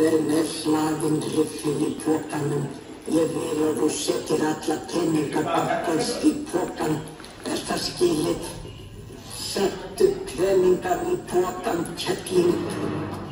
með hlaðinn riffil í pokanum. Ég vil að þú setir alla peninga bankans í pokan. Er það skilið? Settu peningar í pokan, kettling.